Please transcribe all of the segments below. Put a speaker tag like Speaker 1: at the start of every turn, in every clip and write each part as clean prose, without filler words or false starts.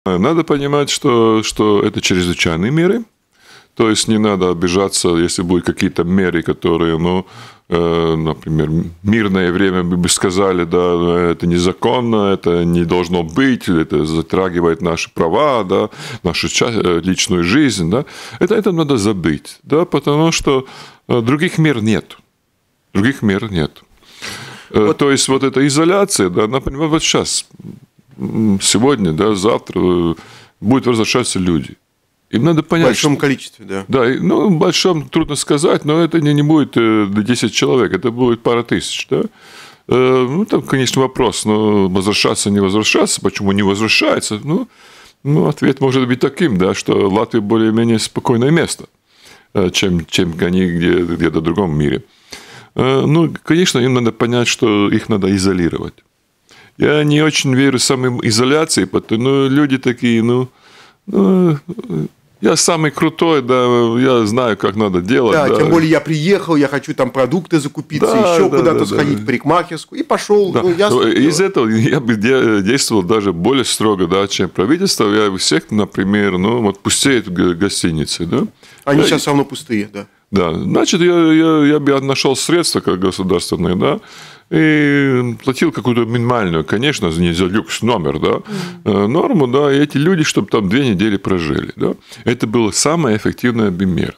Speaker 1: Надо понимать, что это чрезвычайные меры. То есть не надо обижаться, если будут какие-то меры, которые, например, мирное время мы бы сказали, да, это незаконно, это не должно быть, это затрагивает наши права, да, нашу личную жизнь. Да. Это надо забыть, да, потому что других мер нет. Других мер нет. То есть вот эта изоляция, да, например, вот сейчас, сегодня, да, завтра будут возвращаться люди. Им надо понять,
Speaker 2: в большом количестве, да.
Speaker 1: Да, в большом трудно сказать, но это не будет 10 человек, это будет пара тысяч, да. Там, конечно, вопрос, возвращаться, не возвращаться, почему не возвращается? Ответ может быть таким, да, что Латвия более-менее спокойное место, чем они где-то в другом мире. Конечно, им надо понять, что их надо изолировать. Я не очень верю в самоизоляции, потому люди такие, я самый крутой, да, я знаю, как надо делать.
Speaker 2: Да, тем более я приехал, я хочу там продукты закупиться, еще куда-то сходить, в парикмахерскую, и пошел.
Speaker 1: Да. Из этого я бы действовал даже более строго, да, чем правительство. Я всех, например, пустеют гостиницы. Да?
Speaker 2: Они сейчас все равно пустые, да.
Speaker 1: Да, значит, я бы нашел средства как государственные, да, и платил какую-то минимальную, конечно, не за люкс номер, да, норму, да, и эти люди, чтобы там 2 недели прожили, да. Это была самая эффективная мера.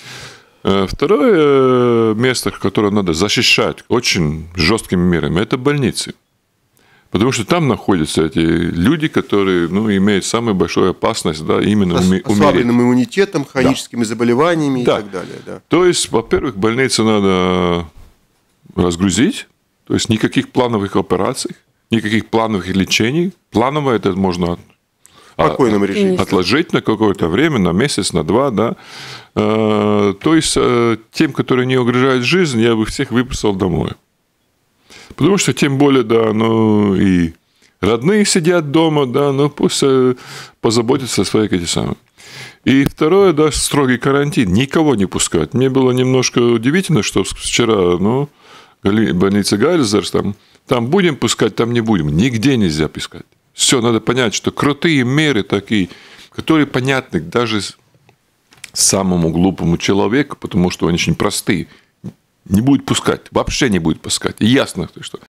Speaker 1: Второе место, которое надо защищать очень жесткими мерами, это больницы. Потому что там находятся эти люди, которые имеют самую большую опасность, да, именно умереть.
Speaker 2: Ослабленным иммунитетом, хроническими заболеваниями и так далее. Да.
Speaker 1: То есть, во-первых, больницы надо разгрузить, то есть никаких плановых операций, никаких плановых лечений. Плановое это можно отложить на какое-то время, на месяц, на 2, да. То есть тем, которые не угрожают жизнь, я бы всех выписал домой. Потому что, тем более, да, и родные сидят дома, да, пусть позаботятся о своих этих самых. И второе, да, строгий карантин, никого не пускать. Мне было немножко удивительно, что вчера, больница Гайльзерс, там будем пускать, там не будем. Нигде нельзя пускать. Все, надо понять, что крутые меры такие, которые понятны даже самому глупому человеку, потому что они очень простые, не будет пускать, вообще не будет пускать. И ясно, что